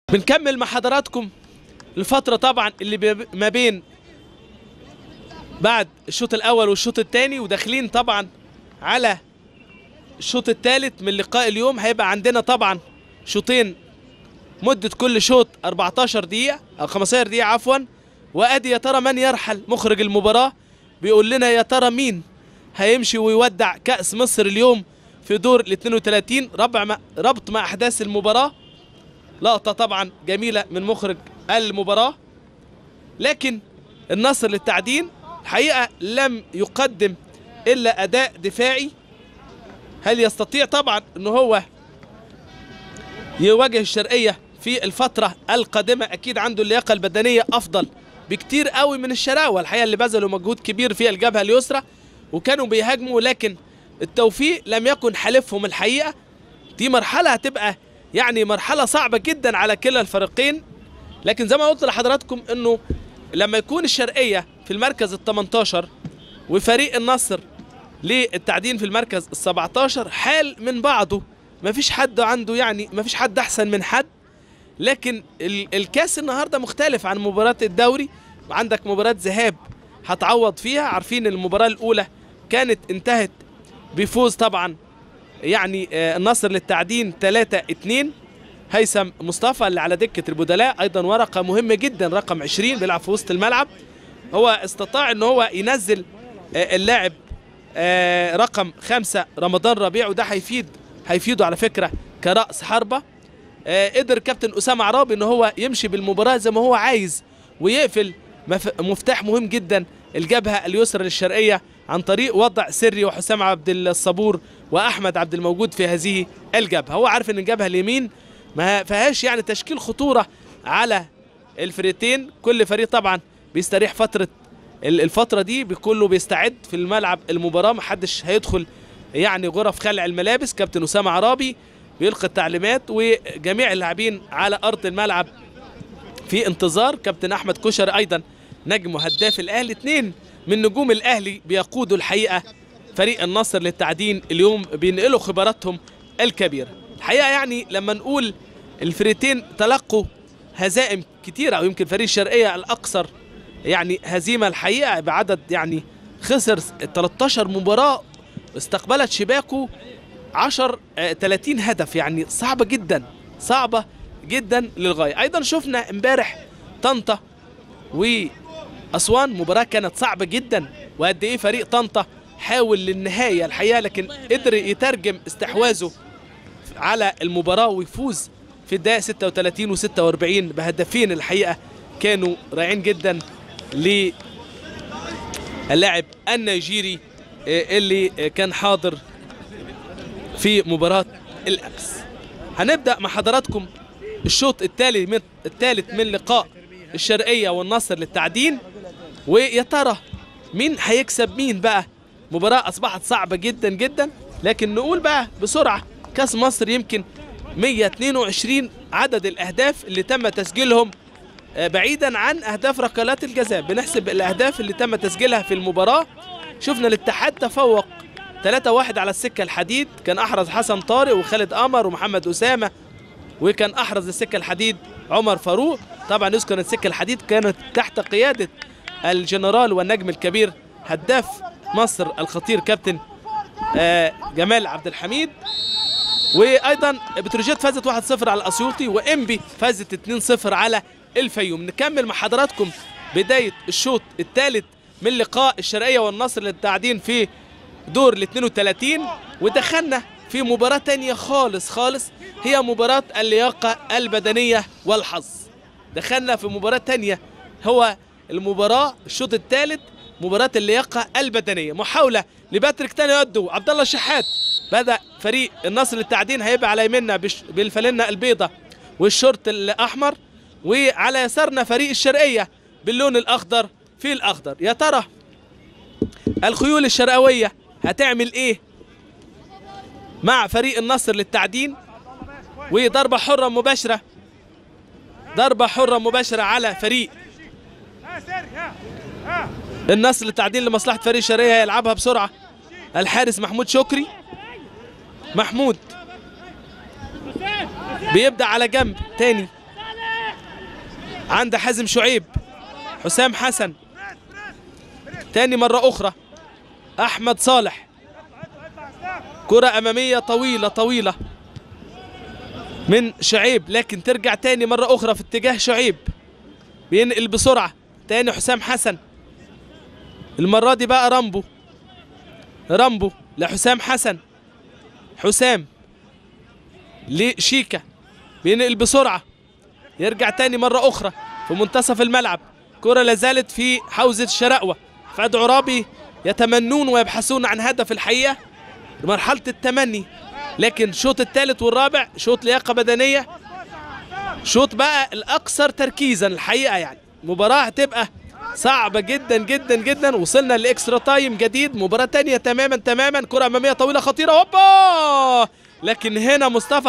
بنكمل مع حضراتكم الفترة طبعا اللي ما بين بعد الشوط الأول والشوط الثاني، وداخلين طبعا على الشوط الثالث من لقاء اليوم. هيبقى عندنا طبعا شوطين، مدة كل شوط 14 دقيقة أو 15 دقيقة عفوا. وأدي يا ترى من يرحل. مخرج المباراة بيقول لنا يا ترى مين هيمشي ويودع كأس مصر اليوم في دور ال 32. ربط مع أحداث المباراة، لقطة طبعا جميلة من مخرج المباراة. لكن النصر للتعدين الحقيقة لم يقدم إلا أداء دفاعي. هل يستطيع طبعا أنه هو يواجه الشرقية في الفترة القادمة؟ أكيد عنده اللياقة البدنية أفضل بكتير قوي من الشراوة الحقيقة، اللي بذلوا مجهود كبير في الجبهة اليسرى وكانوا بيهاجموا، لكن التوفيق لم يكن حلفهم الحقيقة. دي مرحلة هتبقى يعني مرحلة صعبة جدا على كلا الفريقين. لكن زي ما قلت لحضراتكم انه لما يكون الشرقية في المركز ال18 وفريق النصر للتعدين في المركز ال17 حال من بعضه، مفيش حد عنده يعني مفيش حد احسن من حد. لكن الكاس النهارده مختلف عن مباراة الدوري، وعندك مباراة ذهاب هتعوض فيها. عارفين المباراة الأولى كانت انتهت بفوز طبعا يعني النصر للتعدين 3-2. هيثم مصطفى اللي على دكة البدلاء أيضا ورقة مهمة جدا، رقم 20 بيلعب في وسط الملعب. هو استطاع ان هو ينزل اللاعب رقم 5 رمضان ربيع، وده هيفيده على فكرة كرأس حربة. قدر كابتن أسامة عرابي ان هو يمشي بالمباراة زي ما هو عايز ويقفل مفتاح مهم جدا الجبهة اليسرى للشرقية عن طريق وضع سري وحسام عبد الصبور وأحمد عبد الموجود في هذه الجبهة. هو عارف ان الجبهة اليمين ما فيهاش يعني تشكيل خطورة على الفريقين. كل فريق طبعا بيستريح الفترة دي، كله بيستعد في الملعب المباراة، محدش هيدخل يعني غرف خلع الملابس. كابتن أسامة عرابي بيلقي التعليمات وجميع اللاعبين على أرض الملعب في انتظار. كابتن أحمد كشري أيضا نجم وهداف الأهلي، 2 من نجوم الأهلي بيقودوا الحقيقة فريق النصر للتعدين اليوم، بينقلوا خبراتهم الكبيرة الحقيقة. يعني لما نقول الفريقين تلقوا هزائم كتيرة، أو يمكن فريق الشرقية الأكثر يعني هزيمة الحقيقة بعدد، يعني خسر 13 مباراة، استقبلت شباكه 30 هدف، يعني صعبة جدا صعبة جدا للغاية. أيضا شفنا امبارح طنطا وأسوان، مباراة كانت صعبة جدا، وقد إيه فريق طنطا حاول للنهاية الحقيقة، لكن قدر يترجم استحواذه على المباراة ويفوز في الدقائق 36 و46 بهدفين الحقيقة كانوا رائعين جدا للاعب النيجيري اللي كان حاضر في مباراة الأمس. هنبدأ مع حضراتكم الشوط الثالث من لقاء الشرقية والنصر للتعدين، ويا ترى مين هيكسب مين بقى. مباراة أصبحت صعبة جدا جدا، لكن نقول بقى بسرعة كاس مصر يمكن 122 عدد الأهداف اللي تم تسجيلهم بعيدا عن أهداف ركلات الجزاء. بنحسب الأهداف اللي تم تسجيلها في المباراة. شفنا الاتحاد تفوق 3-1 على السكة الحديد، كان أحرز حسن طارق وخالد قمر ومحمد أسامة، وكان أحرز السكة الحديد عمر فاروق. طبعا يذكر أن السكة الحديد كانت تحت قيادة الجنرال والنجم الكبير هداف مصر الخطير كابتن جمال عبد الحميد. وأيضا بتروجيت فازت 1-0 على الأسيوطي، وإنبي فازت 2-0 على الفيوم. نكمل مع حضراتكم بداية الشوط الثالث من لقاء الشرقية والنصر للتعدين في دور ال 32، ودخلنا في مباراة تانية خالص خالص، هي مباراة اللياقة البدنية والحظ. دخلنا في مباراة تانية، هو المباراة الشوط الثالث مباراة اللياقة البدنية. محاولة لباتريك تاني يدو عبد الله الشحات. بدأ فريق النصر للتعدين هيبقى على يميننا بالفانلة البيضاء والشورت الأحمر، وعلى يسارنا فريق الشرقية باللون الأخضر في الأخضر. يا ترى الخيول الشرقوية هتعمل إيه مع فريق النصر للتعدين؟ وضربة حرة مباشرة، ضربة حرة مباشرة على فريق النصر للتعدين لمصلحة فريق الشرقية. يلعبها بسرعة الحارس محمود شكري. محمود بيبدأ على جنب تاني عند حازم شعيب. حسام حسن تاني مرة أخرى. أحمد صالح، كرة أمامية طويلة طويلة من شعيب، لكن ترجع تاني مرة أخرى في اتجاه شعيب، بينقل بسرعة تاني حسام حسن. المرة دي بقى رامبو لحسام حسن. حسام لشيكا، بينقل بسرعة، يرجع تاني مرة أخرى في منتصف الملعب. كرة لازالت في حوزة الشراقوة. فؤاد عرابي يتمنون ويبحثون عن هدف الحقيقة مرحلة التمني، لكن الشوط الثالث والرابع شوط لياقة بدنية، شوط بقى الأكثر تركيزا الحقيقة. يعني مباراة هتبقى صعبة جدا جدا جدا. وصلنا لإكسترا تايم جديد، مباراة تانية تماما. كرة أمامية طويلة خطيرة، هوبا! لكن هنا مصطفى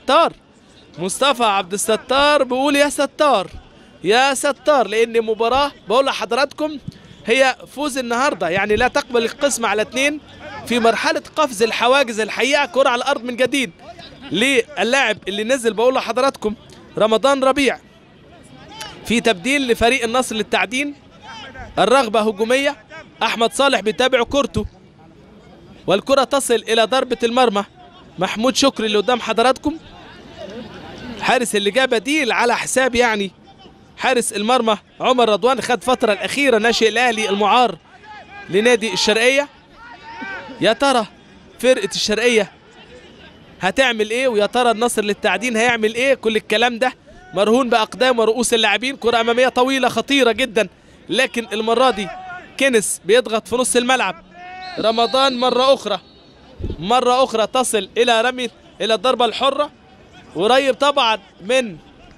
عبد الستار بيقول يا ستار يا ستار، لأن مباراة بقول لحضراتكم هي فوز النهارده، يعني لا تقبل القسمة على 2 في مرحلة قفز الحواجز الحقيقة. كرة على الأرض من جديد للاعب اللي نزل بقول لحضراتكم رمضان ربيع في تبديل لفريق النصر للتعدين. الرغبة هجومية، أحمد صالح بيتابع كورته، والكرة تصل إلى ضربة المرمى. محمود شكري اللي قدام حضراتكم، حارس اللي جاب بديل على حساب يعني حارس المرمى عمر رضوان، خد فترة الأخيرة ناشئ الأهلي المعار لنادي الشرقية. يا ترى فرقة الشرقية هتعمل ايه، ويا ترى النصر للتعدين هيعمل ايه؟ كل الكلام ده مرهون بأقدام ورؤوس اللاعبين. كرة أمامية طويلة خطيرة جدا، لكن المرة دي كنس بيضغط في نص الملعب. رمضان مرة أخرى تصل إلى رمي إلى الضربة الحرة، قريب طبعا من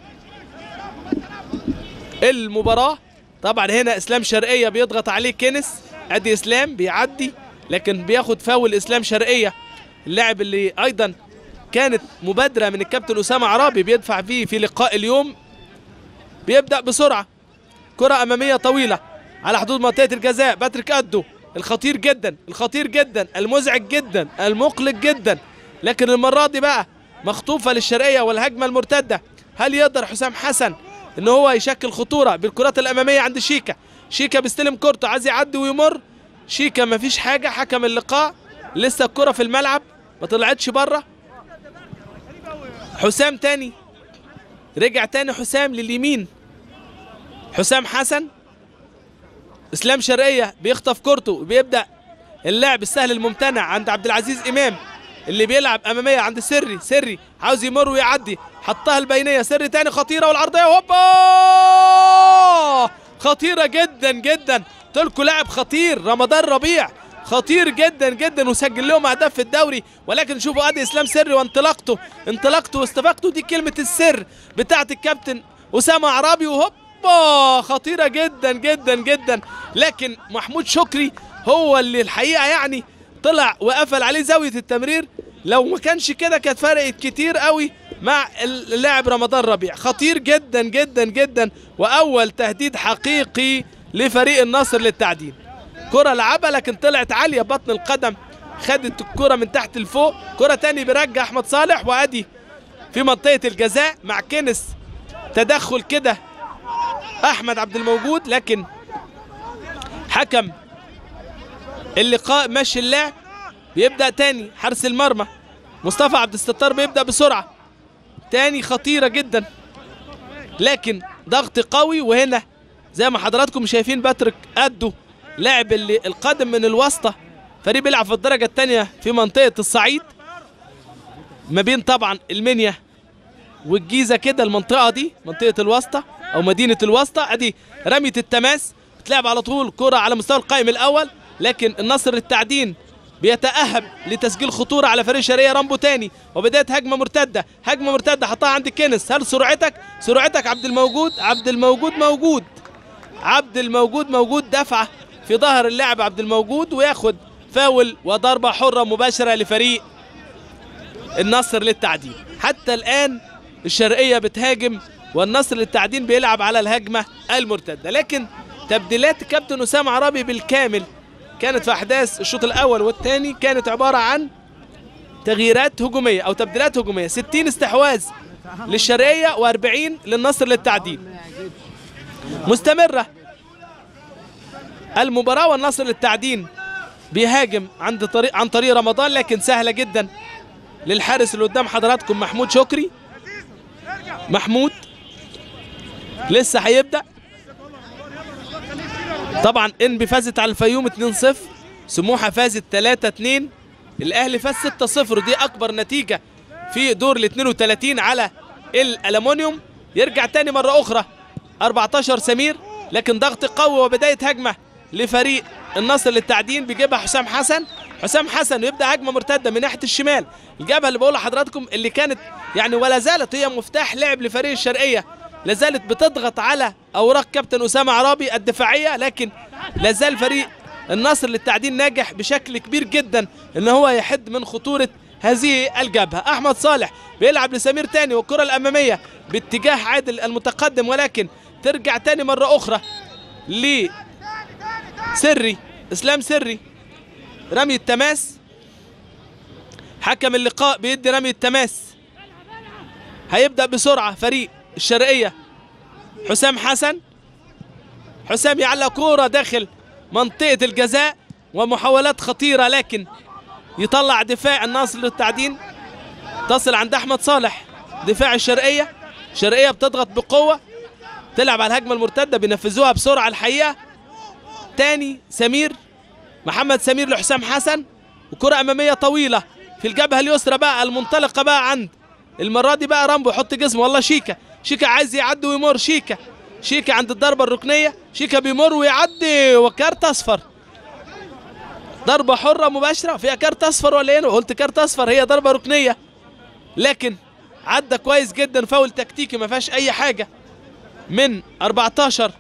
المباراة. طبعا هنا إسلام شرقية بيضغط عليه كنس، أدي إسلام بيعدي لكن بياخد فاول إسلام شرقية، اللاعب اللي أيضا كانت مبادرة من الكابتن أسامة عرابي بيدفع فيه في لقاء اليوم. بيبدأ بسرعة، كرة أمامية طويلة على حدود منطقة الجزاء. باتريك أدو الخطير جدا المزعج جدا المقلق جدا، لكن المرة دي بقى مخطوفة للشرقية والهجمة المرتدة. هل يقدر حسام حسن ان هو يشكل خطورة بالكرات الأمامية عند شيكا بيستلم كورته، عايز يعدي ويمر. شيكا مفيش حاجة، حكم اللقاء لسه الكرة في الملعب ما طلعتش بره. حسام تاني، رجع تاني حسام لليمين. حسام حسن، اسلام شرقية بيخطف كورته وبيبدأ اللعب السهل الممتنع عند عبد العزيز إمام اللي بيلعب أمامية عند سري عاوز يمر ويعدي، حطها البينية. سري تاني خطيرة، والعرضية هوبا خطيرة جدا. تلكوا لاعب خطير رمضان ربيع، خطير جدا وسجل لهم اهداف في الدوري. ولكن شوفوا ادي اسلام سري وانطلاقته واستفاقته، دي كلمة السر بتاعت الكابتن أسامة عرابي، وهوبا خطيرة جدا. لكن محمود شكري هو اللي الحقيقة يعني طلع وقفل عليه زاوية التمرير. لو ما كانش كده كانت فرقت كتير قوي مع اللاعب رمضان ربيع. خطير جدا واول تهديد حقيقي لفريق النصر للتعدين. كرة لعبها لكن طلعت عالية بطن القدم، خدت الكرة من تحت لفوق. كرة تاني بيرجع احمد صالح، وادي في منطقة الجزاء مع كنس تدخل كده احمد عبد الموجود، لكن حكم اللقاء ماشي اللعب. بيبدأ تاني حارس المرمى مصطفى عبد الستار بيبدأ بسرعة تاني، خطيرة جدا لكن ضغط قوي. وهنا زي ما حضراتكم شايفين باتريك أدو لاعب اللي القادم من الواسطة، فريق بيلعب في الدرجة الثانية في منطقة الصعيد ما بين طبعا المنيا والجيزة كده. المنطقة دي منطقة الواسطة أو مدينة الواسطة. أدي رمية التماس بتلعب على طول كرة على مستوى القائم الأول، لكن النصر للتعدين بيتأهب لتسجيل خطورة على فريق شرقية. رامبو تاني وبداية هجمة مرتدة حطها عند كنس. هل سرعتك عبد الموجود موجود دفعة في ظهر اللاعب عبد الموجود، وياخد فاول وضربة حرة مباشرة لفريق النصر للتعدين. حتى الآن الشرقية بتهاجم والنصر للتعدين بيلعب على الهجمة المرتدة، لكن تبديلات كابتن أسامة عرابي بالكامل كانت في أحداث الشوط الأول والثاني كانت عبارة عن تغييرات هجومية أو تبديلات هجومية. 60 استحواذ للشرقية و40 للنصر للتعدين. مستمرة المباراة، والنصر للتعدين بيهاجم عن طريق رمضان، لكن سهلة جدا للحارس اللي قدام حضراتكم محمود شكري. محمود لسه هيبدأ. طبعا انبي فازت على الفيوم 2-0، سموحة فازت 3-2، الاهلي فاز 6-0، ودي اكبر نتيجة في دور ال 32 على الألمونيوم. يرجع تاني مرة اخرى 14 سمير، لكن ضغط قوي وبداية هجمة لفريق النصر للتعدين بيجيبها حسام حسن. حسام حسن يبدأ هجمة مرتدة من ناحية الشمال، الجبهة اللي بقول لحضراتكم اللي كانت يعني ولا زالت هي مفتاح لعب لفريق الشرقية، لا زالت بتضغط على اوراق كابتن اسامه عرابي الدفاعيه، لكن لا زال فريق النصر للتعدين ناجح بشكل كبير جدا ان هو يحد من خطوره هذه الجبهه. احمد صالح بيلعب لسمير تاني، والكره الاماميه باتجاه عادل المتقدم، ولكن ترجع تاني مره اخرى لسري اسلام سري. رمي التماس، حكم اللقاء بيدي رمي التماس. هيبدا بسرعه فريق الشرقية. حسام حسن، حسام يعلق كورة داخل منطقة الجزاء ومحاولات خطيرة، لكن يطلع دفاع النصر للتعدين. تصل عند أحمد صالح دفاع الشرقية. الشرقية بتضغط بقوة، تلعب على الهجمة المرتدة، بينفذوها بسرعة الحقيقة. تاني سمير، محمد سمير لحسام حسن، وكرة أمامية طويلة في الجبهة اليسرى بقى المنطلقة بقى عند المرة دي بقى رامبو يحط جسمه. والله شيكا عايز يعدي ويمر. شيكا عند الضربة الركنية، شيكا بيمر ويعدي وكارت اصفر. ضربة حرة مباشرة، فيها كارت اصفر ولا ايه؟ قلت كارت اصفر، هي ضربة ركنية، لكن عدى كويس جدا، فاول تكتيكي ما فيهاش اي حاجة من 14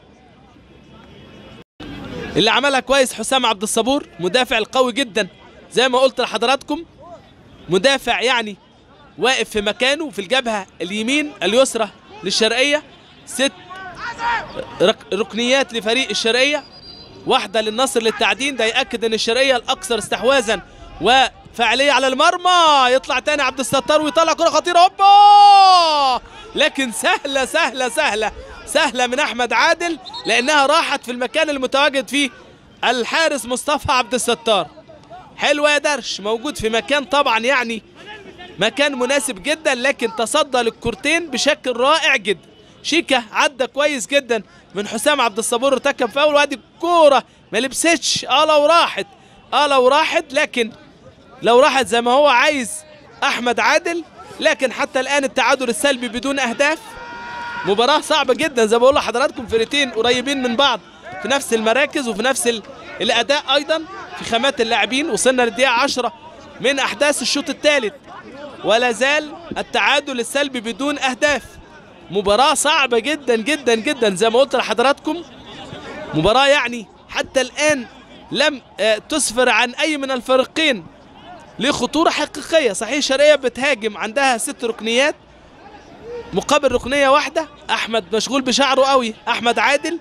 اللي عملها كويس حسام عبد الصبور، مدافع القوي جدا زي ما قلت لحضراتكم، مدافع يعني واقف في مكانه في الجبهة اليمين اليسرى للشرقية. 6 ركنيات لفريق الشرقية، واحدة للنصر للتعدين، ده يأكد ان الشرقية الأكثر استحواذا وفعالية على المرمى. يطلع تاني عبد الستار ويطلع كرة خطيرة، هوبا، لكن سهلة سهلة سهلة سهلة من أحمد عادل، لأنها راحت في المكان المتواجد فيه الحارس مصطفى عبد الستار. حلوة يا درش، موجود في مكان طبعا يعني مكان مناسب جدا، لكن تصدى للكورتين بشكل رائع جدا. شيكا عدى كويس جدا من حسام عبد الصبور، ارتكب فاول، وادي الكوره ما لبستش. لو راحت لكن لو راحت زي ما هو عايز احمد عادل، لكن حتى الان التعادل السلبي بدون اهداف. مباراه صعبه جدا زي ما بقول لحضراتكم، فرقتين قريبين من بعض في نفس المراكز وفي نفس الاداء ايضا في خامات اللاعبين. وصلنا للدقيقه 10 من احداث الشوط الثالث، ولا زال التعادل السلبي بدون اهداف. مباراة صعبة جدا جدا جدا زي ما قلت لحضراتكم، مباراة يعني حتى الآن لم تسفر عن أي من الفريقين لخطورة حقيقية. صحيح الشرقية بتهاجم، عندها 6 ركنيات مقابل ركنية واحدة. أحمد مشغول بشعره قوي، أحمد عادل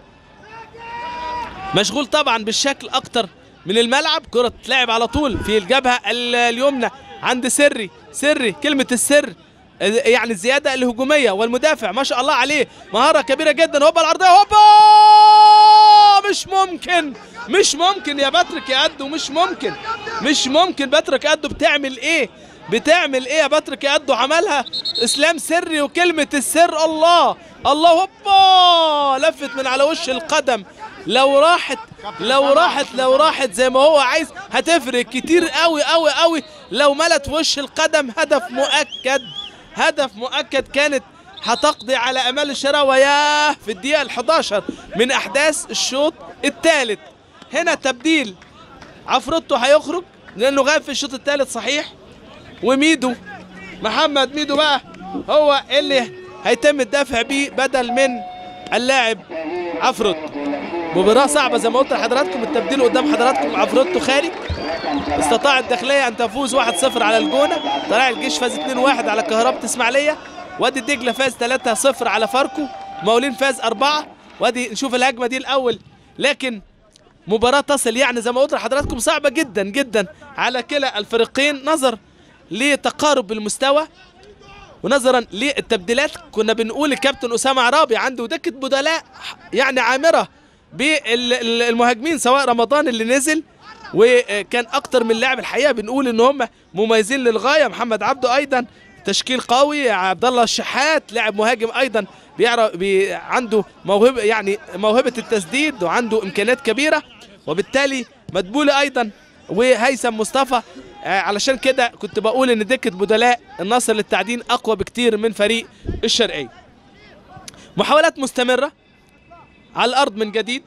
مشغول طبعا بالشكل أكتر من الملعب. كرة تلعب على طول في الجبهة اليمنى عند سري كلمة السر يعني الزيادة الهجومية، والمدافع ما شاء الله عليه مهارة كبيرة جدا. هوبا العرضية، هوبا، مش ممكن يا باتريك يا قدو، مش ممكن باتريك قدو بتعمل ايه يا باتريك يا قدو؟ عملها اسلام سري وكلمة السر. الله هوبا، لفت من على وش القدم. لو راحت زي ما هو عايز هتفرق كتير قوي. لو ملت وش القدم هدف مؤكد كانت هتقضي على امال الشراوة. ياه، في الدقيقة 11 من احداث الشوط الثالث. هنا تبديل، عفروتو هيخرج لانه غاب في الشوط الثالث صحيح، وميدو محمد ميدو بقى هو اللي هيتم الدفع بيه بدل من اللاعب عفروتو. مباراة صعبة زي ما قلت لحضراتكم. التبديل قدام حضراتكم، عفروتو خارج. استطاعت الداخلية أن تفوز 1-0 على الجونة. طلائع الجيش فاز 2-1 على كهرباء اسماعيلية. وادي الدجلة فاز 3-0 على فاركو. مقاولين فاز 4. وادي نشوف الهجمة دي الأول، لكن مباراة تصل يعني زي ما قلت لحضراتكم صعبة جدا جدا على كلا الفريقين، نظر لتقارب المستوى ونظرا للتبديلات كنا بنقول الكابتن اسامه عرابي عنده دكه بدلاء يعني عامره بالمهاجمين، سواء رمضان اللي نزل وكان اكتر من لاعب الحقيقه بنقول ان هم مميزين للغايه، محمد عبده ايضا تشكيل قوي، عبد الله الشحات لاعب مهاجم ايضا بيعرف عنده موهبه يعني موهبه التسديد وعنده امكانيات كبيره، وبالتالي مدبولي ايضا وهيثم مصطفى. علشان كده كنت بقول ان دكه بدلاء النصر للتعدين اقوى بكتير من فريق الشرقيه. محاولات مستمره على الارض من جديد،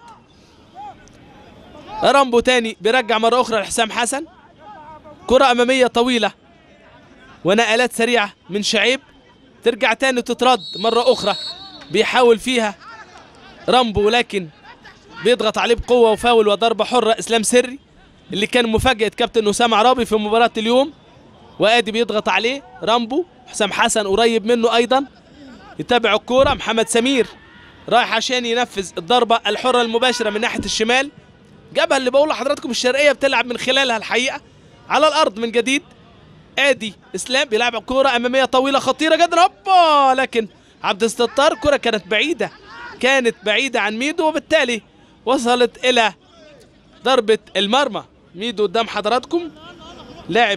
رامبو تاني بيرجع مره اخرى لحسام حسن، كره اماميه طويله ونقلات سريعه من شعيب، ترجع تاني تترد مره اخرى، بيحاول فيها رامبو لكن بيضغط عليه بقوه وفاول وضربه حره اسلام سري اللي كان مفاجاه كابتن اسامه عرابي في مباراه اليوم، وادي بيضغط عليه رامبو، حسام حسن قريب منه ايضا يتابع الكوره، محمد سمير رايح عشان ينفذ الضربه الحره المباشره من ناحيه الشمال، جابها اللي بقول لحضراتكم الشرقيه بتلعب من خلالها الحقيقه على الارض من جديد. ادي اسلام بيلعب كوره اماميه طويله خطيره جدا، هوبا، لكن عبد الستار كره كانت بعيده عن ميدو، وبالتالي وصلت الى ضربه المرمى. ميدو قدام حضراتكم لاعب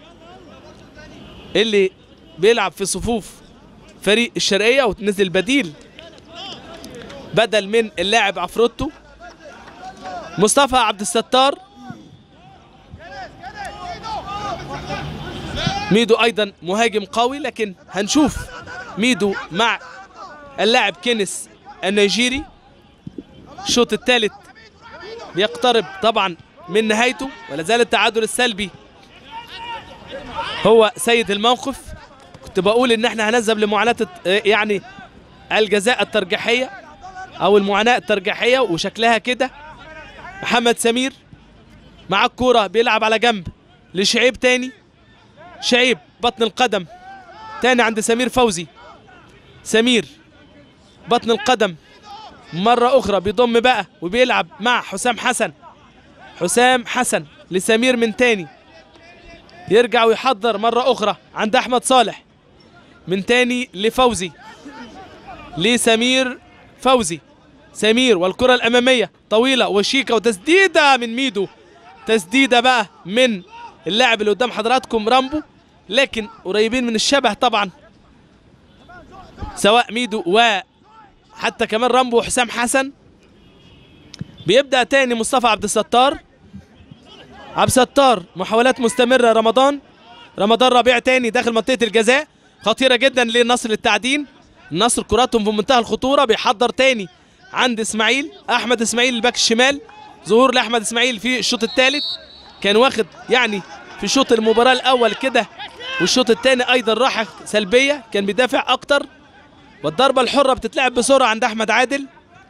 اللي بيلعب في صفوف فريق الشرقيه وتنزل بديل بدل من اللاعب عفروتو. مصطفى عبد الستار، ميدو ايضا مهاجم قوي، لكن هنشوف ميدو مع اللاعب كينيس النيجيري. الشوط الثالث بيقترب طبعا من نهايته، ولا زال التعادل السلبي هو سيد الموقف. كنت بقول ان احنا هنذهب لمعاناة يعني الجزاء الترجيحية او المعاناة الترجيحية، وشكلها كده. محمد سمير مع الكورة بيلعب على جنب لشعيب تاني، شعيب بطن القدم تاني عند سمير فوزي، سمير بطن القدم مرة أخرى بيضم بقى وبيلعب مع حسام حسن، حسام حسن لسمير من تاني، يرجع ويحضر مرة أخرى عند أحمد صالح، من تاني لفوزي لسمير فوزي، سمير والكرة الأمامية طويلة وشيكة وتسديدة من ميدو، تسديدة بقى من اللاعب اللي قدام حضراتكم رامبو، لكن قريبين من الشبه طبعا سواء ميدو وحتى كمان رامبو وحسام حسن. بيبدأ تاني مصطفى عبد الستار، عبد الستار محاولات مستمرة، رمضان ربيع تاني داخل منطقة الجزاء، خطيرة جدا للنصر للتعدين. النصر كراتهم في منتهى الخطورة، بيحضر تاني عند اسماعيل، احمد اسماعيل الباك الشمال، ظهور لاحمد اسماعيل في الشوط الثالث، كان واخد يعني في شوط المباراة الاول كده والشوط الثاني ايضا راحة سلبية، كان بيدافع اكتر، والضربة الحرة بتتلعب بسرعة عند احمد عادل،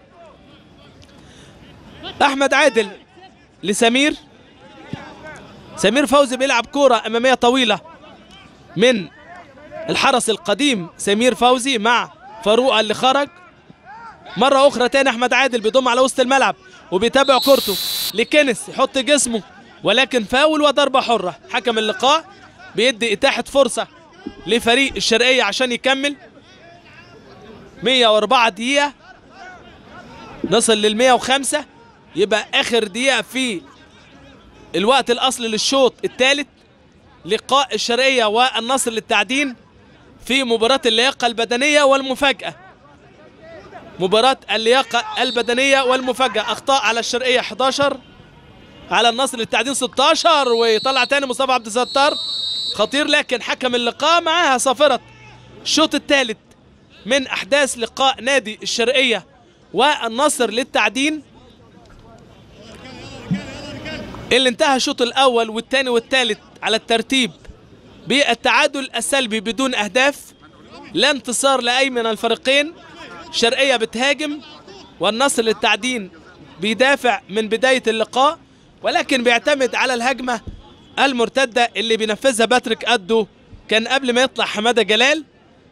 احمد عادل لسمير، سمير فوزي بيلعب كورة امامية طويلة من الحرس القديم سمير فوزي مع فاروق اللي خرج، مرة أخرى تاني أحمد عادل بيضم على وسط الملعب وبيتابع كورته لكنس، يحط جسمه ولكن فاول وضربة حرة. حكم اللقاء بيدي إتاحة فرصة لفريق الشرقية عشان يكمل 104 دقيقة، نصل لل 105، يبقى آخر دقيقة في الوقت الأصلي للشوط الثالث، لقاء الشرقية والنصر للتعدين في مباراة اللياقة البدنية والمفاجأة. مباراة اللياقة البدنية والمفاجأة، أخطاء على الشرقية 11، على النصر للتعدين 16، ويطلع تاني مصطفى عبد الستار خطير، لكن حكم اللقاء معاها صافرة الشوط الثالث من أحداث لقاء نادي الشرقية والنصر للتعدين اللي انتهى الشوط الأول والثاني والثالث على الترتيب بالتعادل السلبي بدون أهداف، لا انتصار لأي من الفريقين. الشرقية بتهاجم والنصر للتعدين بيدافع من بداية اللقاء، ولكن بيعتمد على الهجمة المرتدة اللي بينفذها باتريك أدو، كان قبل ما يطلع حمادة جلال.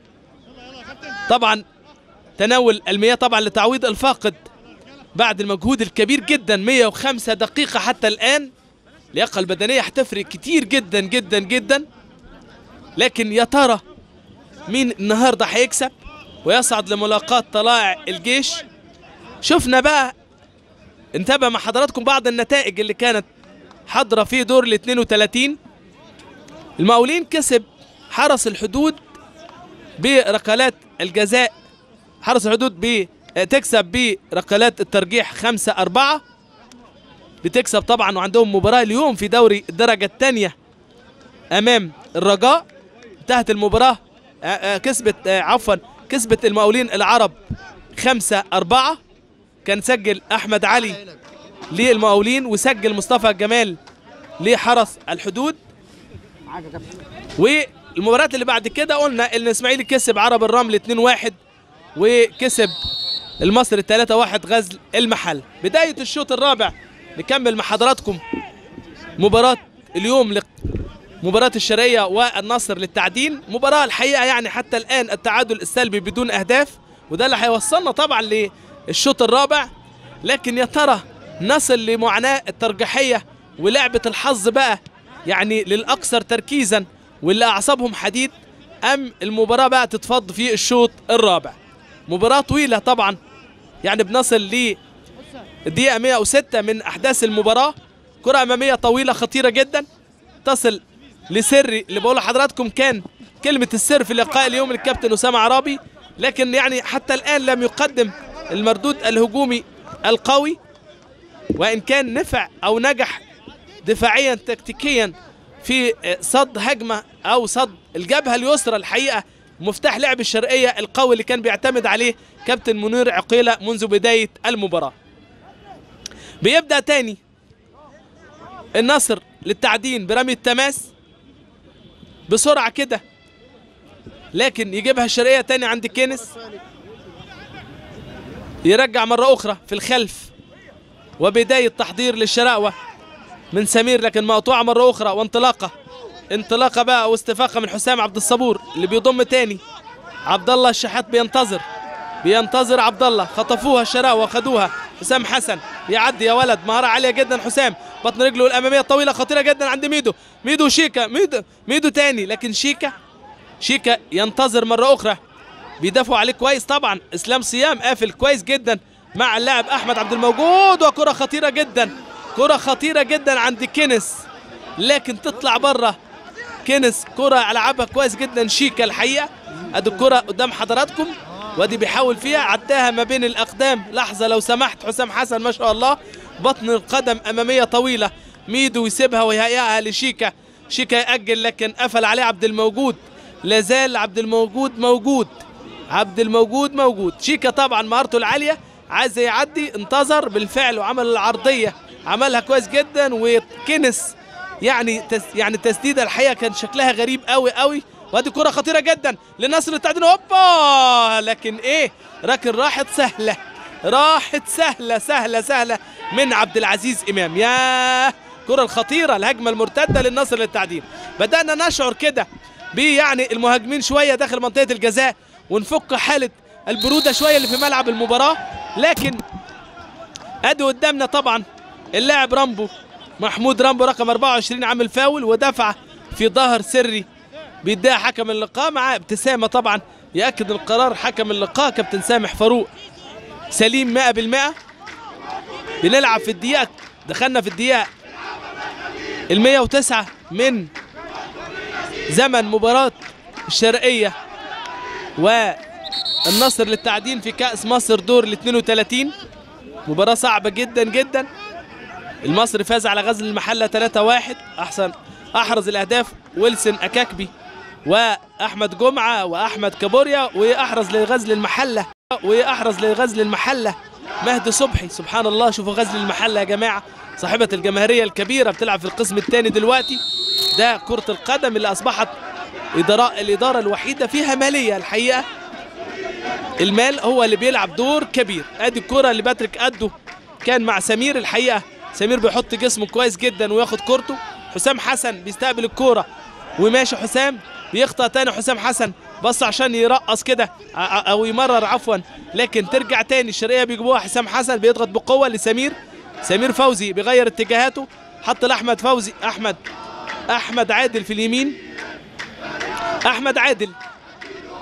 طبعا تناول المياه طبعا لتعويض الفاقد بعد المجهود الكبير جدا، 105 دقيقة حتى الآن. اللياقة البدنية هتفرق كتير جدا جدا جدا، لكن يا ترى مين النهارده هيكسب ويصعد لملاقاة طلائع الجيش. شفنا بقى نتابع مع حضراتكم بعض النتائج اللي كانت حاضرة في دور ال 32. المقاولين كسب حرس الحدود بركلات الجزاء، حرس الحدود تكسب بركلات الترجيح 5-4. بتكسب طبعا، وعندهم مباراة اليوم في دوري الدرجة الثانية أمام الرجاء. انتهت المباراة كسبت المقاولين العرب 5-4. كان سجل أحمد علي للمقاولين وسجل مصطفى جمال لحرس الحدود. والمباريات اللي بعد كده قلنا ان الاسماعيلي كسب عرب الرمل 2-1 وكسب المصري 3-1 غزل المحل. بداية الشوط الرابع نكمل مع حضراتكم مباراة اليوم، مباراة الشرقية والنصر للتعدين. مباراة الحقيقة يعني حتى الآن التعادل السلبي بدون أهداف، وده اللي هيوصلنا طبعا للشوط الرابع. لكن يا ترى نصل لمعاناة الترجيحية ولعبة الحظ بقى يعني للأكثر تركيزا واللي أعصابهم حديد، أم المباراة بقى تتفض في الشوط الرابع؟ مباراة طويلة طبعا، يعني بنصل للدقيقة 106 من أحداث المباراة. كرة أمامية طويلة خطيرة جدا تصل لسري اللي بقول لحضراتكم كان كلمة السر في لقاء اليوم الكابتن أسامة عرابي، لكن يعني حتى الآن لم يقدم المردود الهجومي القوي، وإن كان نفع أو نجح دفاعيا تكتيكيا في صد هجمة أو صد الجبهة اليسرى. الحقيقة مفتاح لعب الشرقية القوي اللي كان بيعتمد عليه كابتن منير عقيلة منذ بداية المباراة. بيبدأ تاني النصر للتعدين برمي التماس بسرعة كده، لكن يجيبها الشرقية تاني عند كينس، يرجع مرة أخرى في الخلف، وبداية تحضير للشراوة من سمير لكن مقطوعة مرة أخرى، وانطلاقة بقى واستفاقة من حسام عبد الصبور اللي بيضم تاني. عبد الله الشحات بينتظر عبد الله، خطفوها الشراوة خدوها. حسام حسن يعدي يا ولد، مهارة عالية جدا حسام، بطن رجله الأمامية طويلة خطيرة جدا عند ميدو شيكا ميدو تاني، لكن شيكا ينتظر مرة أخرى، بيدافعوا عليه كويس طبعا. اسلام صيام قافل كويس جدا مع اللاعب أحمد عبد الموجود، وكرة خطيرة جدا عند كينس، لكن تطلع بره. كينس كرة لعبها كويس جدا شيكا الحقيقة. ادي الكرة قدام حضراتكم، وادي بيحاول فيها، عداها ما بين الأقدام. لحظة لو سمحت، حسام حسن ما شاء الله، بطن القدم أمامية طويلة، ميدو يسيبها ويهيئها لشيكا. شيكا يأجل لكن قفل عليه عبد الموجود، لازال عبد الموجود موجود. شيكا طبعا مهارته العالية عايز يعدي، انتظر بالفعل وعمل العرضية، عملها كويس جدا. وكينس يعني تسديدة الحقيقة كان شكلها غريب قوي. وادي كرة خطيرة جدا للنصر التعدين، هوبا، لكن لكن راحت سهلة من عبد العزيز إمام. يا كرة الخطيرة، الهجمة المرتدة للنصر للتعدين. بدأنا نشعر كده يعني المهاجمين شوية داخل منطقة الجزاء، ونفك حالة البرودة شوية اللي في ملعب المباراة. لكن ادي قدامنا طبعا اللاعب محمود رامبو رقم 24 عامل فاول ودفع في ظهر سري، بيديها حكم اللقاء مع ابتسامة طبعا يأكد القرار حكم اللقاء كابتن سامح فاروق سليم 100%. بنلعب في الدقيقة، دخلنا في الدقيقة 109 من زمن مباراة الشرقية والنصر للتعدين في كأس مصر دور ال 32. مباراة صعبة جدا. المصري فاز على غزل المحلة 3-1. أحرز الأهداف ويلسون أكاكبي وأحمد جمعة وأحمد كابوريا، وأحرز لغزل المحلة مهدي صبحي. سبحان الله، شوفوا غزل المحلة يا جماعة، صاحبة الجماهيرية الكبيرة، بتلعب في القسم الثاني دلوقتي. ده كرة القدم اللي أصبحت الإدارة الوحيدة فيها مالية الحقيقة. المال هو اللي بيلعب دور كبير. ادي الكرة اللي باتريك أدو كان مع سمير، الحقيقة سمير بيحط جسمه كويس جدا وياخد كورته. حسام حسن بيستقبل الكرة وماشي، حسام بيخطأ تاني. حسام حسن بص عشان يرقص كده او يمرر عفوا، لكن ترجع تاني الشرقية بيجيبوها. حسام حسن بيضغط بقوة لسمير، سمير فوزي بيغير اتجاهاته، حط لأحمد فوزي، أحمد عادل في اليمين. أحمد عادل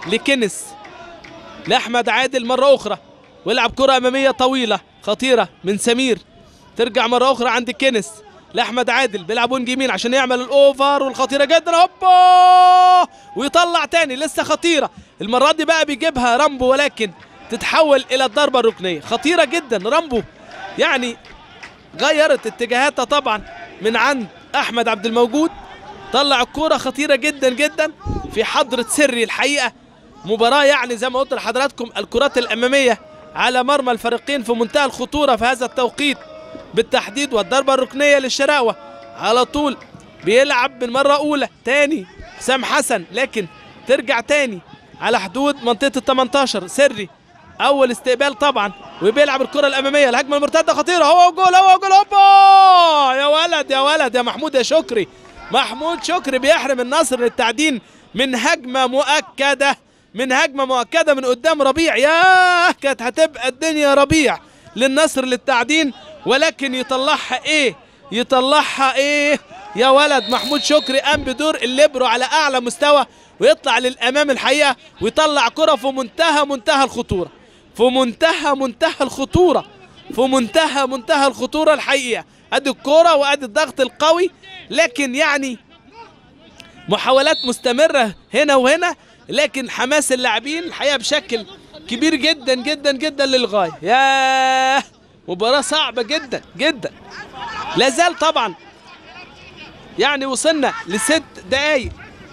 لكنس لاحمد عادل مره اخرى، ويلعب كره اماميه طويله خطيره من سمير، ترجع مره اخرى عند كنس لاحمد عادل، بيلعب وينج يمين عشان يعمل الاوفر والخطيره جدا، هوبا ويطلع تاني لسه خطيره. المره دي بقى بيجيبها رامبو ولكن تتحول الى الضربه الركنيه، خطيره جدا. رامبو يعني غيرت اتجاهاتها طبعا من عند احمد عبد الموجود، طلع الكوره خطيره جدا جدا في حضره سري. الحقيقه مباراه يعني زي ما قلت لحضراتكم الكرات الاماميه على مرمى الفريقين في منتهى الخطوره في هذا التوقيت بالتحديد. والضربه الركنيه للشراوه على طول بيلعب من مره اولى تاني حسام حسن، لكن ترجع تاني على حدود منطقه ال 18 سري، اول استقبال طبعا وبيلعب الكره الاماميه، الهجمه المرتده خطيره، هو جول هو جول، هوبا يا ولد يا ولد يا محمود يا شكري. محمود شكري بيحرم النصر للتعدين من هجمه مؤكده، من هجمه مؤكده من قدام ربيع. ياه كانت هتبقى الدنيا ربيع للنصر للتعدين، ولكن يطلعها ايه، يطلعها ايه يا ولد. محمود شكري قام بدور الليبرو على اعلى مستوى ويطلع للامام الحقيقه ويطلع كره في منتهى الخطوره، في منتهى الخطوره، في منتهى الخطوره الحقيقه. ادي الكوره وادي الضغط القوي، لكن يعني محاولات مستمره هنا وهنا، لكن حماس اللاعبين الحقيقه بشكل كبير جدا جدا جدا للغايه. ياه مباراه صعبه جدا جدا. لا زال طبعا يعني وصلنا ل6 دقايق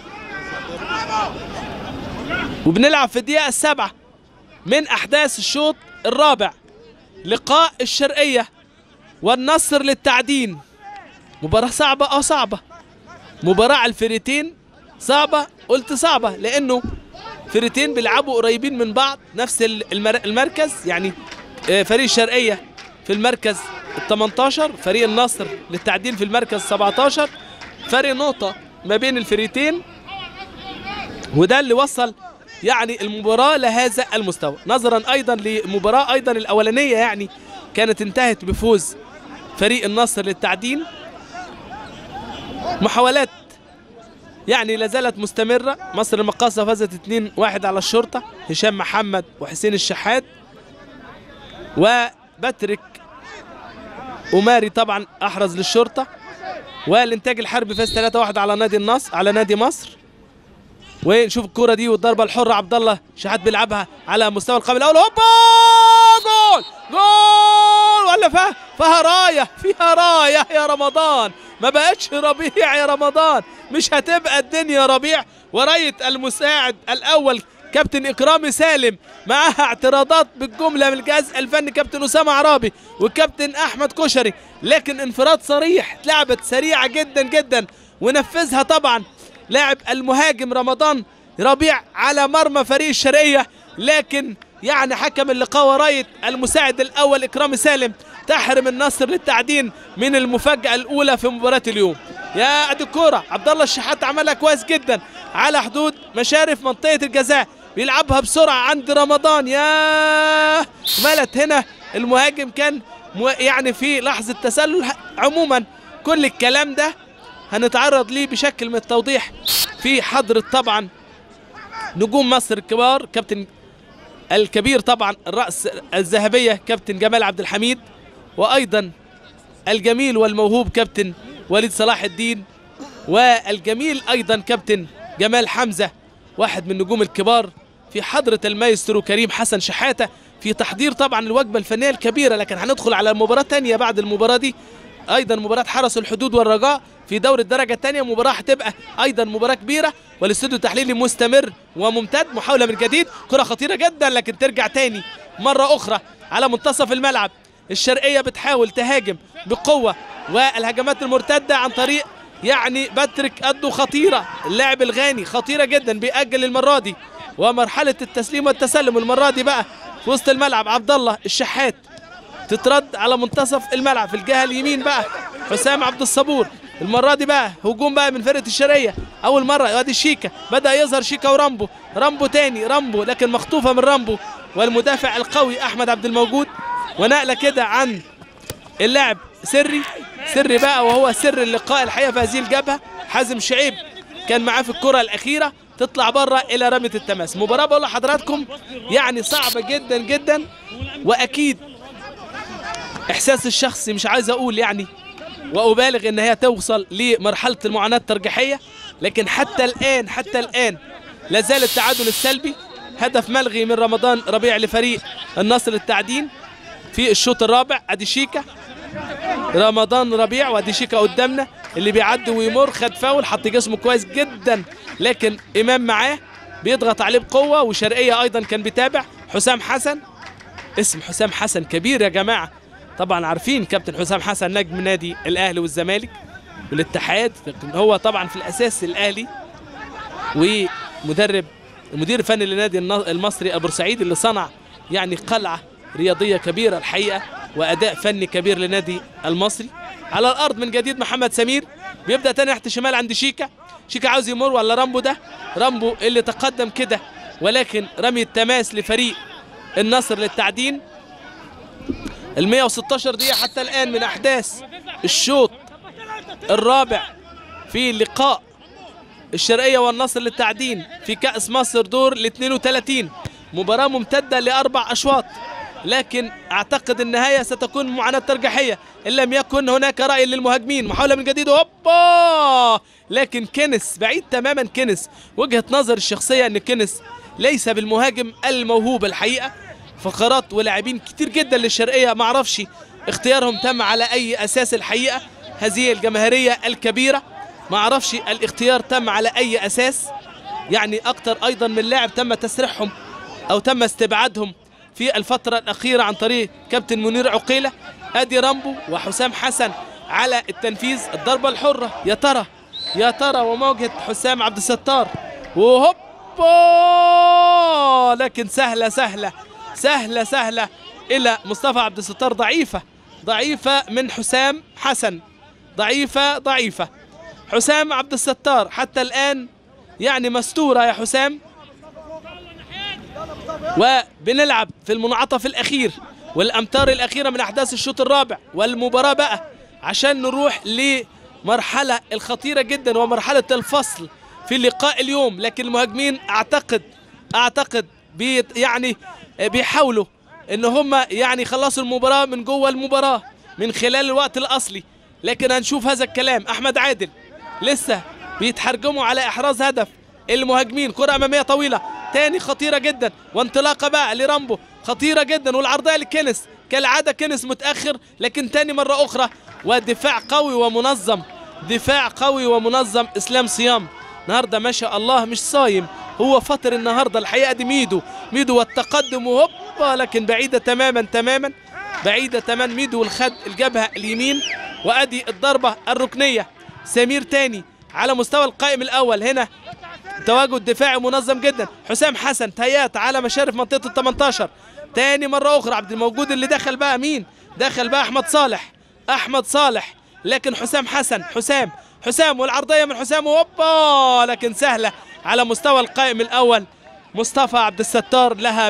وبنلعب في الدقيقه 7 من احداث الشوط الرابع. لقاء الشرقيه والنصر للتعدين، مباراه صعبه صعبه، مباراه على الفريقين صعبه. قلت صعبه لانه فريقين بيلعبوا قريبين من بعض، نفس المركز، يعني فريق الشرقيه في المركز ال 18، فريق النصر للتعدين في المركز 17، فرق نقطه ما بين الفريقين، وده اللي وصل يعني المباراه لهذا المستوى. نظرا ايضا للمباراه ايضا الاولانيه يعني كانت انتهت بفوز فريق النصر للتعدين. محاولات يعني لا زالت مستمره. مصر المقاصه فازت 2-1 على الشرطه، هشام محمد وحسين الشحات، وباتريك أماري طبعا احرز للشرطه، والانتاج الحربي فاز 3-1 على نادي النصر، على نادي مصر. ونشوف الكرة دي والضربة الحرة، عبد الله شحات بيلعبها على مستوى القائم الأول، هوبا جول جول، ولا فيها راية، فيها راية يا رمضان، ما بقتش ربيع يا رمضان، مش هتبقى الدنيا ربيع. وراية المساعد الأول كابتن إكرامي سالم، معاها اعتراضات بالجملة من الجهاز الفني كابتن أسامة عرابي وكابتن أحمد كشري، لكن انفراد صريح، اتلعبت سريعة جدا جدا ونفذها طبعا لاعب المهاجم رمضان ربيع على مرمى فريق الشرقية، لكن يعني حكم اللقاء وراية المساعد الأول إكرامي سالم تحرم النصر للتعدين من المفاجأة الأولى في مباراة اليوم. يا ادي الكورة عبد الله الشحات عملها كويس جدا على حدود مشارف منطقة الجزاء، بيلعبها بسرعة عند رمضان، يا ملت هنا المهاجم كان يعني في لحظة تسلل. عموما كل الكلام ده هنتعرض ليه بشكل من التوضيح في حضرة طبعا نجوم مصر الكبار، كابتن الكبير طبعا الرأس الذهبية كابتن جمال عبد الحميد، وأيضا الجميل والموهوب كابتن وليد صلاح الدين، والجميل أيضا كابتن جمال حمزة واحد من النجوم الكبار، في حضرة المايسترو كريم حسن شحاتة في تحضير طبعا الوجبة الفنية الكبيرة. لكن هندخل على مباراة تانية بعد المباراة دي، ايضا مباراة حرس الحدود والرجاء في دوري الدرجة الثانية، مباراة هتبقى ايضا مباراة كبيرة، والاستوديو التحليلي مستمر وممتد. محاولة من جديد، كرة خطيرة جدا لكن ترجع تاني مرة اخرى على منتصف الملعب. الشرقية بتحاول تهاجم بقوة، والهجمات المرتدة عن طريق يعني باتريك أدو خطيرة، اللاعب الغاني خطيرة جدا، بيأجل المرة دي، ومرحلة التسليم والتسلم المرة دي بقى في وسط الملعب. عبد الله الشحات تترد على منتصف الملعب في الجهة اليمين بقى حسام عبد الصبور، المرة دي بقى هجوم بقى من فرقة الشرقية، أول مرة ادي شيكا، بدأ يظهر شيكا ورامبو، رامبو تاني رامبو لكن مخطوفة من رامبو والمدافع القوي أحمد عبد الموجود، ونقلة كده عن اللاعب سري بقى، وهو سر اللقاء الحقيقة في هذه الجبهة. حازم شعيب كان معاه في الكرة الأخيرة، تطلع بره الى رميه التماس. مباراه بقول لحضراتكم يعني صعبه جدا جدا، واكيد احساس الشخصي مش عايز اقول يعني وابالغ ان هي توصل لمرحله المعاناه الترجيحيه، لكن حتى الان لا زال التعادل السلبي. هدف ملغي من رمضان ربيع لفريق النصر للتعدين في الشوط الرابع. ادي شيكا، رمضان ربيع وادي شيكا قدامنا اللي بيعدي ويمر، خد فاول، حط جسمه كويس جدا، لكن امام معاه بيضغط عليه بقوه، وشرقيه ايضا كان بيتابع. حسام حسن، اسم حسام حسن كبير يا جماعه، طبعا عارفين كابتن حسام حسن نجم نادي الاهلي والزمالك والاتحاد، هو طبعا في الاساس الاهلي ومدرب المدير الفني للنادي المصري البورسعيدي اللي صنع يعني قلعه رياضيه كبيره الحقيقه واداء فني كبير لنادي المصري. على الارض من جديد محمد سمير، بيبدا تاني ناحيه الشمال عند شيكا. شيكا عاوز يمر ولا رامبو؟ ده رامبو اللي تقدم كده، ولكن رمي التماس لفريق النصر للتعدين. ال 116 دقيقه حتى الان من احداث الشوط الرابع في لقاء الشرقيه والنصر للتعدين في كاس مصر دور ال 32. مباراه ممتده لاربع اشواط، لكن اعتقد النهايه ستكون معاناه ترجيحيه ان لم يكن هناك راي للمهاجمين. محاوله من جديد، هوبا، لكن كنس بعيد تماما. كنس وجهه نظر الشخصيه ان كنس ليس بالمهاجم الموهوب الحقيقه. فقرات ولاعبين كتير جدا للشرقيه ما اعرفش اختيارهم تم على اي اساس الحقيقه. هذه الجماهيريه الكبيره ما اعرفش الاختيار تم على اي اساس، يعني اكتر ايضا من لاعب تم تسريحهم او تم استبعادهم في الفترة الأخيرة عن طريق كابتن منير عقيلة. أدي رامبو وحسام حسن على التنفيذ. الضربة الحرة يا ترى ومواجهة حسام عبد الستار، وهوبا، لكن سهلة إلى مصطفى عبد الستار. ضعيفة من حسام حسن، ضعيفة. حسام عبد الستار حتى الآن يعني مستورة يا حسام. وبنلعب في المنعطف الأخير والأمتار الأخيرة من أحداث الشوط الرابع والمباراة بقى، عشان نروح لمرحلة الخطيرة جدا ومرحلة الفصل في لقاء اليوم. لكن المهاجمين أعتقد يعني بيحاولوا إن هم يعني يخلصوا المباراة من جوه المباراة من خلال الوقت الأصلي، لكن هنشوف هذا الكلام. أحمد عادل لسه بيتحرجموا على إحراز هدف المهاجمين. كرة أمامية طويلة تاني خطيرة جدا، وانطلاقة بقى لرامبو خطيرة جدا، والعرضية لكنس كالعادة. كنس متأخر، لكن تاني مرة أخرى، ودفاع قوي ومنظم. إسلام صيام النهارده ما شاء الله مش صايم، هو فطر النهارده الحقيقة. دي ميدو والتقدم، وهوبا، لكن بعيدة تماما ميدو، والخد الجبهة اليمين. وأدي الضربة الركنية. سمير تاني على مستوى القائم الأول. هنا تواجد دفاعي منظم جدا. حسام حسن تهيات على مشارف منطقة ال 18 تاني مرة أخرى. عبد الموجود اللي دخل بقى مين؟ دخل بقى أحمد صالح، لكن حسام حسن، حسام والعرضية من حسام، هوبا، لكن سهلة على مستوى القائم الأول. مصطفى عبد الستار لها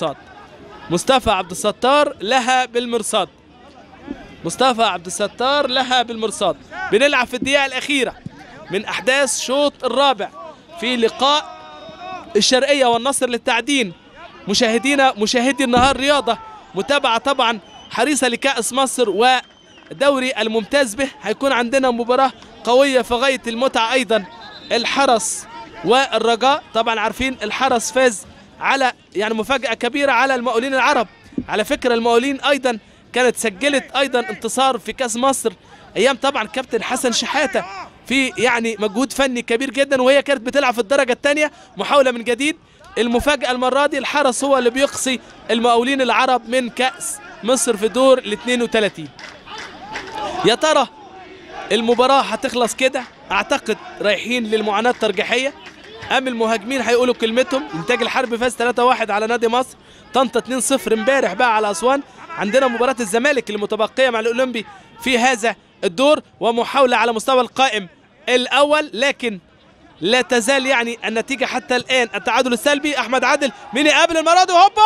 بالمرصاد. بنلعب في الدقيقة الأخيرة من أحداث شوط الرابع في لقاء الشرقية والنصر للتعدين. مشاهدي النهار رياضة متابعة طبعا حريصة لكأس مصر ودوري الممتاز به. هيكون عندنا مباراة قوية في غاية المتعة أيضا. الحرس والرجاء، طبعا عارفين الحرس فاز على يعني مفاجأة كبيرة على المقاولين العرب. على فكرة المقاولين أيضا كانت سجلت أيضا انتصار في كأس مصر أيام طبعا كابتن حسن شحاتة في يعني مجهود فني كبير جدا، وهي كانت بتلعب في الدرجة الثانية. محاولة من جديد. المفاجأة المرة دي الحرس هو اللي بيقصي المقاولين العرب من كأس مصر في دور ال 32. يا ترى المباراة هتخلص كده؟ أعتقد رايحين للمعاناة الترجيحية. أم المهاجمين هيقولوا كلمتهم. إنتاج الحرب فاز 3-1 على نادي مصر. طنطا 2-0 امبارح بقى على أسوان. عندنا مباراة الزمالك المتبقية مع الأولمبي في هذا الدور، ومحاولة على مستوى القائم الأول، لكن لا تزال يعني النتيجة حتى الآن التعادل السلبي. أحمد عادل مين يقابل المرة دي؟ هوبا،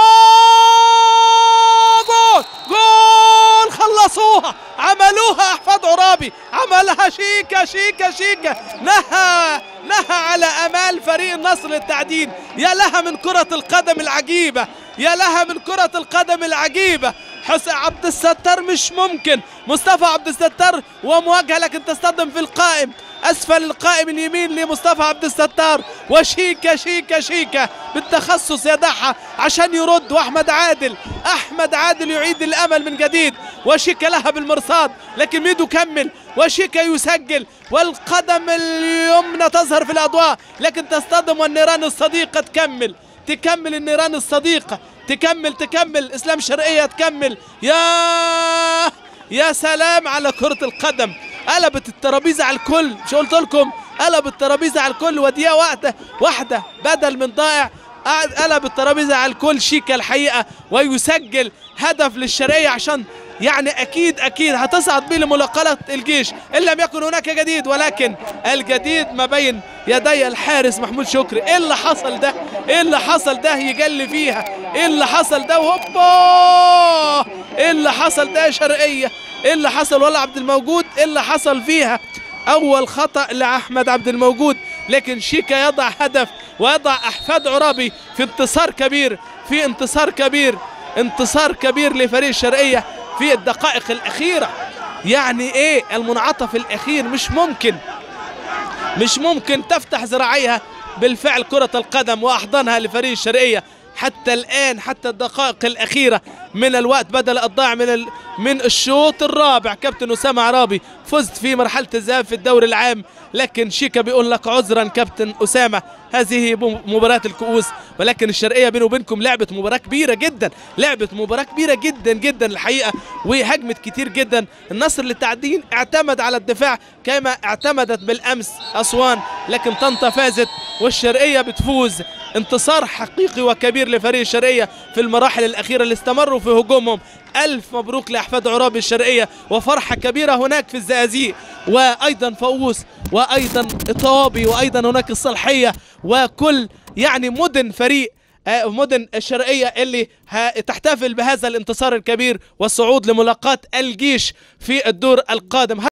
جول خلصوها، عملوها أحفاد عرابي، عملها شيكا. نهى على امال فريق النصر للتعدين. يا لها من كرة القدم العجيبة، يا لها من كرة القدم العجيبة. حسين عبد الستار مش ممكن، مصطفى عبد الستار ومواجهة لكن تصطدم في القائم، اسفل القائم اليمين لمصطفى عبد الستار، وشيكا شيكا شيكا بالتخصص يدعها عشان يرد، واحمد عادل، احمد عادل يعيد الامل من جديد، وشيكا لها بالمرصاد لكن ميدو كمل، وشيكا يسجل، والقدم اليمنى تظهر في الاضواء لكن تصطدم، والنيران الصديقة تكمل النيران الصديقة، تكمل اسلام شرقية تكمل. يا سلام على كرة القدم، قلبت الترابيزة على الكل، مش قلت لكم قلب الترابيزة على الكل، ودقيقة واحدة بدل من ضائع قلب الترابيزة على الكل شيكا الحقيقة، ويسجل هدف للشرقية عشان يعني اكيد هتصعد بيه لملاقاة الجيش ان لم يكن هناك جديد، ولكن الجديد ما بين يدي الحارس محمود شكري. ايه اللي حصل ده يجلي فيها، ايه اللي حصل ده، وهوبا ايه اللي حصل ده يا شرقية، ايه اللي حصل ولا عبد الموجود، ايه اللي حصل فيها. اول خطأ لاحمد عبد الموجود، لكن شيكا يضع هدف ويضع احفاد عرابي في انتصار كبير لفريق الشرقية في الدقائق الأخيرة. يعني ايه المنعطف الأخير، مش ممكن تفتح ذراعيها بالفعل كرة القدم وأحضانها لفريق الشرقية حتى الآن، حتى الدقائق الأخيرة من الوقت بدل الضائع من الشوط الرابع. كابتن أسامة عرابي فزت في مرحلة الذهاب في الدوري العام، لكن شيكا بيقول لك عذرا كابتن أسامة، هذه مباراة الكؤوس، ولكن الشرقية بيني وبينكم لعبت مباراة كبيرة جدا الحقيقة، وهجمت كتير جدا. النصر للتعدين اعتمد على الدفاع كما اعتمدت بالأمس أسوان، لكن طنطا فازت والشرقية بتفوز. انتصار حقيقي وكبير لفريق الشرقية في المراحل الأخيرة اللي استمروا في هجومهم. ألف مبروك لأحفاد عرابي الشرقية، وفرحة كبيرة هناك في الزقازيق، وأيضا فؤوس، وأيضا الطوابي، وأيضا هناك الصالحية، وكل يعني مدن الشرقية اللي تحتفل بهذا الانتصار الكبير والصعود لملاقاة الجيش في الدور القادم.